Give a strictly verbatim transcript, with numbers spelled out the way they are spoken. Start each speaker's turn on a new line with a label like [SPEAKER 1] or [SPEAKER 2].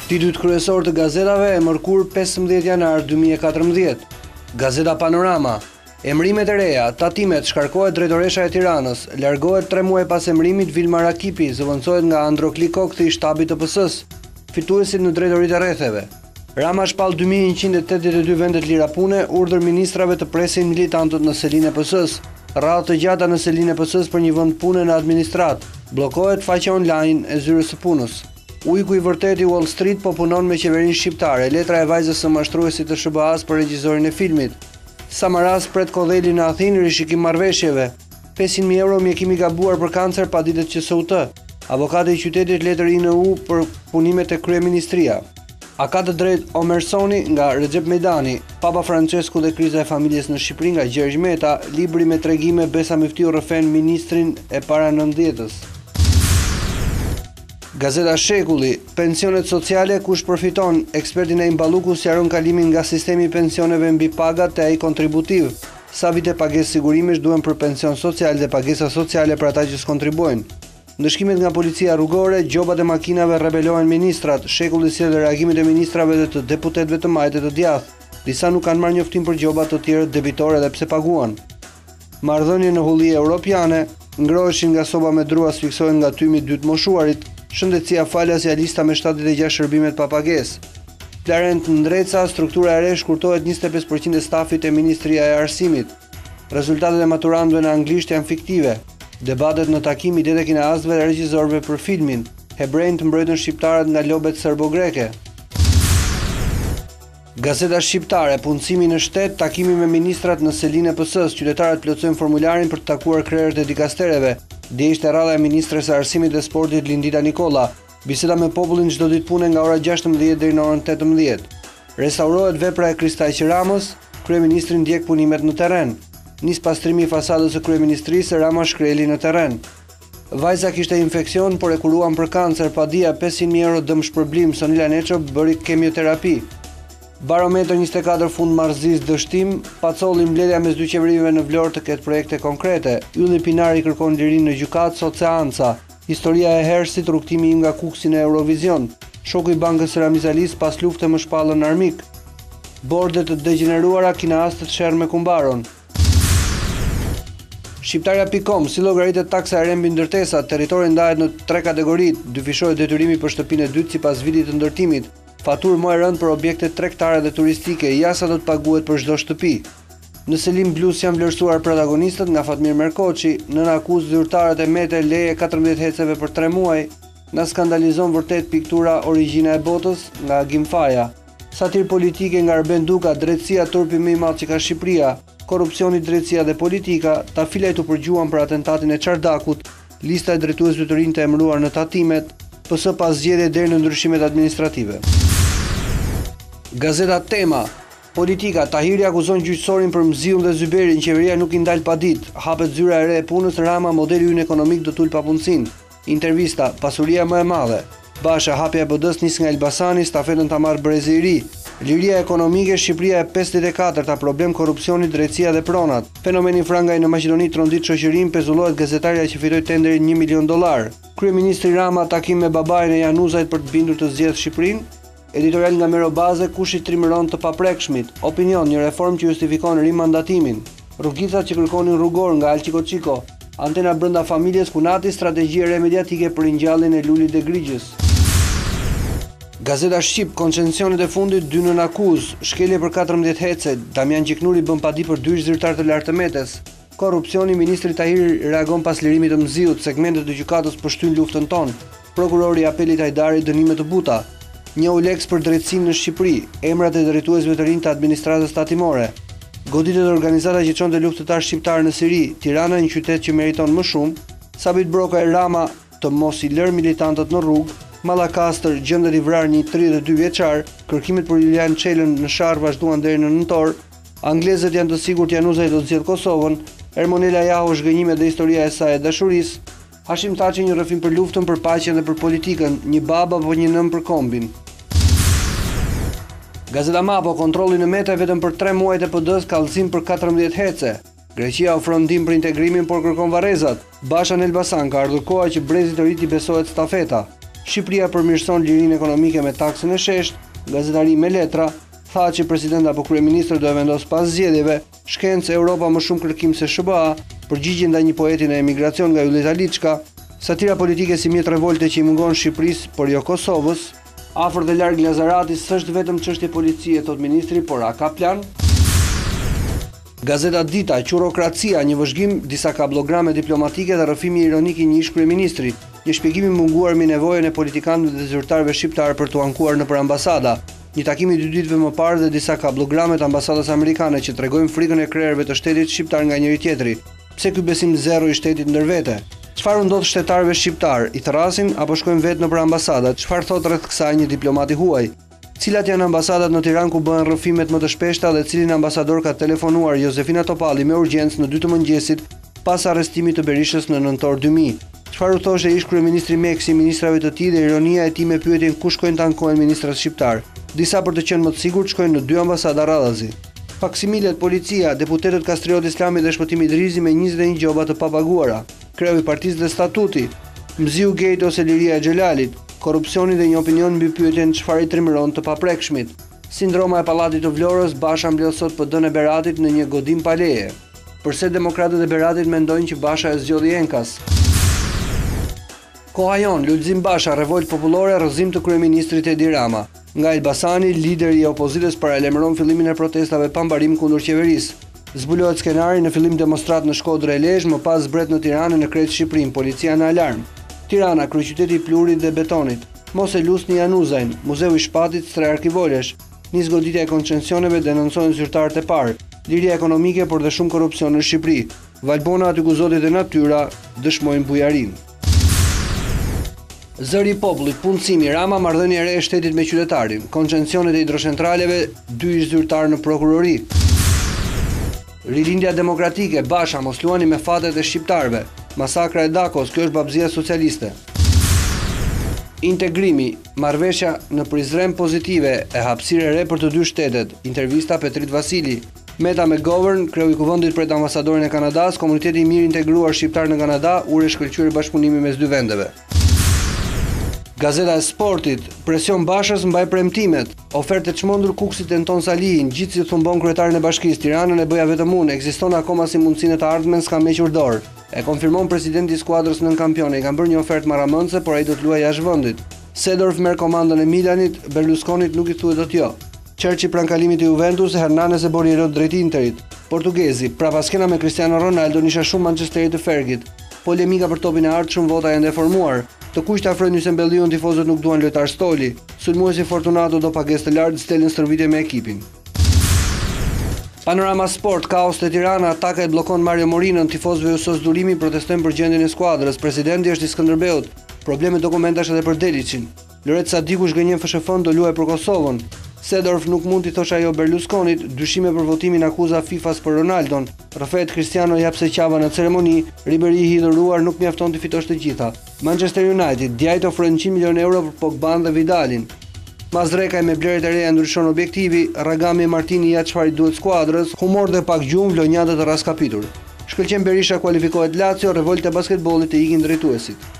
[SPEAKER 1] Titujt kryesor të gazetave e mërkur pesëmbëdhjetë janar dy mijë e katërmbëdhjetë. Gazeta Panorama. Emrimet e reja, tatimet, shkarkohet drejtoresha e Tiranës, largohet tre muaj pas emrimit Vilma Rakipi, zëvendësohet nga Androkli Kokthi i shtabit të P S-s, fituesit në drejtoritë e rretheve. Rama shpall dy mijë njëqind e tetëdhjetë e dy vendet lira pune, urdhër ministrave të presin militantët në selinë e P S-s, radhë të gjata në selinë e P S-s për një vend pune në administrat, bllokohet faqja online e zyrës së punës. Ujku i vërtet i Wall Street po punon me qeverinë shqiptare, letra e vajzës së mashtruesit të S B A-s për regjisorin e filmit. Samaras pret Kodheli në Athinë rishikim marrëveshjeve. pesëqind mijë euro mjekim i gabuar për kancer pa ditët Q S U T. Avokati i qytetit letër I N U për punimet e kryeministria. A ka të drejtë Omersoni nga Recep Mejdani, Papa Francesku dhe kriza e familjes në Shqipëri nga Gjergj Meta, libri me tregime Besa Miftiu rrëfen ministrin e para nëntëdhjetës. Gazeta Shekulli, pensionet sociale kush përfiton, eksperti Naim Balluku sqaron kalimin nga sistemi i pensioneve mbi pagat te ai kontributiv. Sa vite pagesë sigurimesh duhen për pension social dhe pagesa sociale për ata që s'kontribuojnë. Ndëshkimet nga policia rrugore, gjobat e makinave rebelohen ministrat, Shekulli sjell reagimet e ministrave dhe të deputetëve të majtë të djathtë. Disa nuk kanë marrë njoftim për gjobat të tjerë debitore edhe pse paguan. Marrëdhënie në hulli europiane, ngroheshin nga soba me dru asfiksohen nga tymi dytë moshuarit. Shëndetësia falas ja lista me shtatëdhjetë e gjashtë shërbimet pa pagesë. Clarent Ndreca, struktura e re shkurtohet njëzet e pesë përqind e stafit e Ministria e Arsimit. Rezultatet e maturandëve në anglisht janë fiktive. Debatet në takim i detekin e asëve dhe regjisorëve për filmin. Hebrejnë të mbrojtën shqiptarët nga lobet serbo-greke. Gazeta Shqiptare, punësimi në shtet, takimi me ministrat në selinë e P S-s, qytetarët plotësojnë formularin për të takuar krerët e dikastereve. Dje ishte radha e ministres së Arsimit dhe Sportit Lindita Nikolla. Biseda me popullin çdo ditë pune nga ora gjashtëmbëdhjetë deri në orën tetëmbëdhjetë. Restaurohet vepra e Kristaq Ramës, kryeministri ndjek punimet në terren. Nis pastrimi i fasadës së kryeministrisë, Rama shkreli në terren. Vajza kishte infeksion, por e kuruan për kancer, pa dia pesëqind mijë euro dëm shpërblim, Sonila Neço bëri kemioterapi. Barometër njëzet e katër fund marrëzis dështim, pacolli mbledhja mes dy qeverive në Vlorë të ketë projekte konkrete. Ylli Pinari kërkon lirinë në gjykatë, sot seanca. Historia e Hersit, rrugtimi im nga Kuksi në Eurovision. Shoku i bankës Ramizalis pas lufte më shpallën armik. Bordet të degeneruara kinaastët sherr me kumbaron. Shqiptarja pikë com, si llogaritet taksa e re mbi ndërtesat, territori ndahet në tre kategoritë, dyfishohet detyrimi për shtëpinë e dytë sipas vitit të ndërtimit. Faturë më e rëndë për objekte tregtare dhe turistike, jasa do të paguhet për çdo shtëpi. Në Selim Blues janë vlerësuar protagonistët nga Fatmir Merkoçi, nën akuzë zyrtarët e Mete leje katërmbëdhjetë heceve për tre muaj, na skandalizon vërtet piktura Origjina e botës nga Agim Faja. Satir politike nga Arben Duka, drejtësia turpi më i madh që ka Shqipëria, korrupsioni, drejtësia dhe politika, ta filaj të përgjuan për atentatin e Çardakut, lista e drejtuesve të rinj të emëruar në tatimet, P S pas zgjedhje deri në ndryshimet administrative. Gazeta Tema. Politika, Tahiri akuzon gjyqësorin për Mziun dhe Zyberin, qeveria nuk I ndal pa ditë, hapet zyra e re e punës, Rama modeli ynë ekonomik do tul papunësinë. Intervista, pasuria më e madhe. Basha, hapja e B D-s nis nga Elbasani, stafetën ta marrë Brezi I Ri. Liria ekonomike, Shqipëria e pesëdhjetë e katërta, problem korrupsioni, drejtësia dhe pronat. Fenomeni frangaj në Maqedoni trondit shoqërinë, pezullohet gazetarja që fitoi tenderin një milion dollar. Kryeministri Rama takim me babain e Januzajt për të bindur të zgjedhë Shqipërinë. Editorial nga Merobaze, kush I trimëron të paprekshmit. Opinion, një reformë që justifikon rimandatimin. Rrugicat që kërkonin rrugor nga Alqi Koçiko. Antena brenda familjes, Kunati, strategji re mediatike për ringjalljen e Lulit dhe Grigjës. Gazeta Shqip, koncensionet e fundit dy nën akuzë, shkelje për katërmbëdhjetë hece, Damian Gjiknuri bën padi për dy zyrtar të lartë të Metes. Korrupsioni, ministri Tahiri reagon pas lirimit të Mziut, segmentet të gjykatës përshtyjnë luftën tonë. Prokurori I Apelit Hajdari dënime të buta. Një uleks për drejtësinë në Shqipëri, emrat e drejtuesve të rinj të administratës tatimore. Goditet organizata që çonte luftëtar shqiptar në Siri, Tirana një qytet që meriton më shumë, Sabit Broka e Rama të mos I lër militantët në rrugë, Mallakastër gjendet I vrarë një tridhjetë e dy vjeçar, kërkimet për Julian Çelën në Sharr vazhduan deri në nëntor, anglezët janë të sigurt Januzaj do të zgjedh Kosovën, Ermonela Jahu zhgënjimet dhe historia e saj e dashurisë, Hashim Thaçi një rrëfim për luftën, për paqen dhe për politikën, një baba apo një nën për kombin. Gazeta Mapo, kontrolli në Mete vetëm për tre muajt e P D-s, kallëzim për katërmbëdhjetë hece. Greqia ofron ndihmë për integrimin, por kërkon varrezat. Basha në Elbasan, ka ardhur koha që Brezit të ri I besohet stafeta. Shqipëria përmirëson lirinë ekonomike me taksën e sheshtë, gazetari me letra, tha që presidenti apo kryeministri do e vendos pas zgjedhjeve, shkencë Europa më shumë kërkim se S B A, përgjigje ndaj një poeti në emigracion nga Julita Liçka, satira politike si mjet revolte që i mungon Shqipërisë, por jo Kosovës, afër dhe larg Lazarati s'është vetëm çështje policie, thot ministri, por a ka plan? Gazeta Dita, Qurokracia, një vëzhgim, disa kablograme diplomatike dhe rrëfimi ironik i një ish kryeministri, një shpjegim i munguar mbi nevojën e politikanëve dhe zyrtarëve shqiptar për t'u ankuar nëpër ambasada. Një takim i dy ditëve më parë dhe disa kablograme të ambasadës amerikane që tregojnë frikën e krerëve të shtetit shqiptar nga njëri tjetri. Pse ky besim zero i shtetit ndër vete? Çfarë ndodh shtetarëve shqiptar? I thrasin apo shkojnë vetë nëpër ambasadat? Çfarë thot rreth kësaj një diplomat i huaj? Cilat janë ambasadat në Tiranë ku bëhen rrëfimet më të shpeshta dhe cilin ambasador ka telefonuar Josefina Topalli me urgjencë në dy të mëngjesit pas arrestimit të Berishës në nëntor dy mijë? Çfarë u thoshte ish kryeministri Meksi ministrave të tij dhe ironia e tij me pyetjen ku shkojnë të ankohen ministrat shqiptar? Disa për të qenë më të sigurt shkojnë në dy ambasada radhazi. Faksimilet, policia, deputetët Kastrioti Islami dhe Shpëtimi Drizi me njëzet e një gjoba të papaguara, kreu i partisë dhe statuti, Mziu Gate ose liria e Xhelalit, korrupsioni dhe një opinion mbi pyetjen çfarë i trimëron të paprekshmit. Sindroma e Pallatit të Vlorës, Basha mbledh sot P D-n e Beratit në një godim pa leje. Përse demokratët e Beratit mendojnë që Basha e zgjodhi Enkas? Koha jon, Lulzim Basha, revolt popullore, rrëzim të kryeministrit Edi Rama. Nga Elbasani, lideri i opozitës paralajmëron fillimin e protestave pa mbarim kundër qeverisë. Zbulohet skenari në fillim demonstrat në Shkodër e Lezhë, më pas zbret në Tiranë në krejt Shqipërinë, policia në alarm. Tirana, kryeqyteti i plurit dhe betonit. Mos e lusni Januzajn, Muzeu i Shpatit, tre arkivolesh. Nis goditja e koncesioneve, denoncojnë zyrtarët e parë. Liria ekonomike, por dhe shumë korrupsion në Shqipëri. Valbona aty ku zotit e natyra dëshmojnë bujarinë. Zëri i popullit, punësimi, Rama, marrëdhënie e re e shtetit me qytetarin, koncesionet e hidrocentraleve, dy ish zyrtar në prokurori. Rilindja demokratike, Basha, mos luani me fatet e shqiptarëve. Masakra e Dakos, kjo është babëzia socialiste. Integrimi, marrëveshja në Prizren pozitive e hapësirë e re për të dy shtetet. Intervista Petrit Vasili. Meta McGovern, kreu i kuvendit pret ambasadorin e Kanadas, komuniteti i mirë integruar shqiptar në Kanada, ure shkëlqyer bashkëpunimi mes dy vendeve. Gazeta e Sportit, presion Bashës mbaj premtimet, oferte çmendur Kuksit tenton Salihin, gjithë si thumbon kryetarin e bashkisë, Tiranën e bëja vetëm unë, ekziston akoma si mundësinë të ardhmen s'ka mequr dorë. E konfirmon presidenti i skuadrës nën kampione, i kanë bërë një ofertë marramëndse, por ai do të luajë jashtë vendit. Seedorf merr komandën e Milanit, Berlusconit nuk i thuhet dot jo. Çerçi pran kalimit të Juventus, Hernanes e bori rrot drejt Interit. Portugezi, prapa skena me Cristiano Ronaldo, nisha shumë Manchesterit të Fergit. Polemika për topin e ardhshëm, vota janë deformuar. Të kuq të afrojnë Ysembelliun, tifozët nuk duan lojtar Stoli. Sulmuesi Fortunato do pagesë të lartë, stelin stërvitje me ekipin. Panorama Sport, kaos te Tirana, ataka e bllokon Mario Morinën, tifozëve u sos durimi protestojnë për gjendjen e skuadrës. Presidenti është i Skënderbeut. Probleme dokumentash edhe për Delicin. Loret Sadiku zgënjen F S F-n do luajë për Kosovën. Seedorf nuk mund t'i thosh ajo Berlusconit, dyshime për votimin akuza FIFA-s për Ronaldon. Rafael Cristiano jap se qava në ceremoni, Ribéry i hidhuruar nuk mjafton të fitosh të gjitha. Manchester United, djajt ofrojnë njëqind milionë euro për Pogban dhe Vidalin. Mazrekaj me blerjet e reja ndryshon objektivi, Ragami e Martini ja çfarë duhet skuadrës, humor dhe pak gjumë, vlonjata të raskapitur. Shkëlqen Berisha kualifikohet Lazio, revolte basketbollit e ikin drejtuesit.